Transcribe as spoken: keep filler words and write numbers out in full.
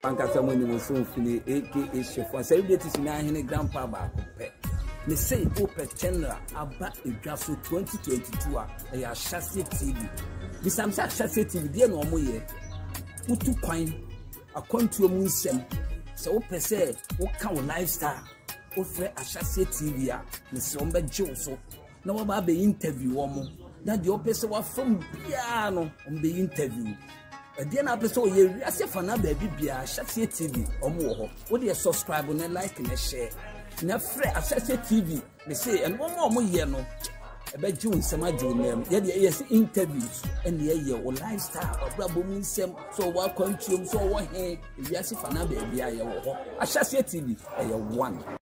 Pankasa money was so fini, aka SHIFO. Celebrities in our grandpa back. Me say, Open Chandler about a draft for twenty twenty-two. I have Chassis T V. This I'm Chassis T V, dear no more year. Who took coin? A country moon sem. So, per se, what kind of lifestyle? Offer a Chassis T V. Miss Romba Joso. Now about the interview, woman. That the opposite was from piano on the interview. A dear episode, you are safe for now, baby. Chassis T V or more. What do you subscribe and like and share? Na frɛ Asase T V me say and one more mo ye no e be June sama June name ye dey yes interviews and ye ye o lifestyle obrabo mu nsem so wa kwantuom so wo he e wiase fa na ba bia ye wo ho Asase T V e ye one.